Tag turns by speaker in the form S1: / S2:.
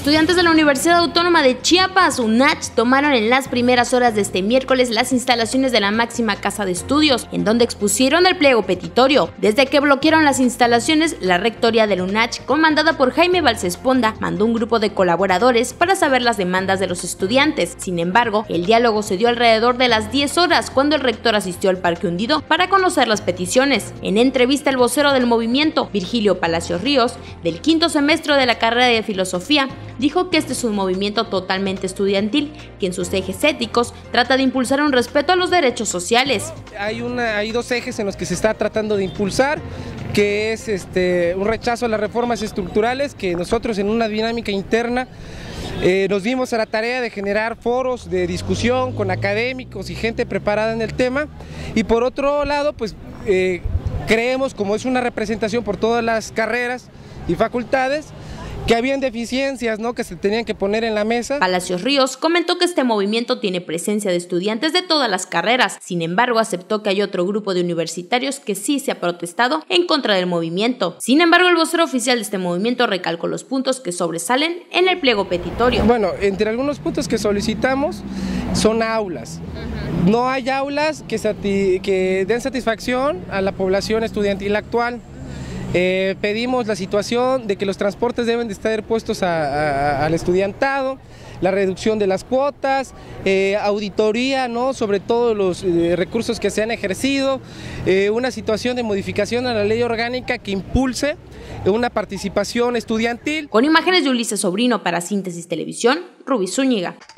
S1: Estudiantes de la Universidad Autónoma de Chiapas, UNACH, tomaron en las primeras horas de este miércoles las instalaciones de la máxima casa de estudios, en donde expusieron el pliego petitorio. Desde que bloquearon las instalaciones, la rectoría del UNACH, comandada por Jaime Balsesponda, mandó un grupo de colaboradores para saber las demandas de los estudiantes. Sin embargo, el diálogo se dio alrededor de las 10 horas, cuando el rector asistió al Parque Hundido para conocer las peticiones. En entrevista, el vocero del movimiento, Virgilio Palacios Ríos, del quinto semestre de la carrera de Filosofía, dijo que este es un movimiento totalmente estudiantil, que en sus ejes éticos trata de impulsar un respeto a los derechos sociales.
S2: Hay dos ejes en los que se está tratando de impulsar, que es un rechazo a las reformas estructurales, que nosotros en una dinámica interna nos dimos a la tarea de generar foros de discusión con académicos y gente preparada en el tema, y por otro lado, pues creemos, como es una representación por todas las carreras y facultades, que habían deficiencias, ¿no?, que se tenían que poner en la mesa.
S1: Palacios Ríos comentó que este movimiento tiene presencia de estudiantes de todas las carreras. Sin embargo, aceptó que hay otro grupo de universitarios que sí se ha protestado en contra del movimiento. Sin embargo, el vocero oficial de este movimiento recalcó los puntos que sobresalen en el pliego petitorio.
S2: Bueno, entre algunos puntos que solicitamos son aulas. No hay aulas que den satisfacción a la población estudiantil actual. Pedimos la situación de que los transportes deben de estar puestos al estudiantado, la reducción de las cuotas, auditoría, ¿no?, sobre todos los recursos que se han ejercido, una situación de modificación a la ley orgánica que impulse una participación estudiantil.
S1: Con imágenes de Ulises Sobrino para Síntesis Televisión, Rubí Zúñiga.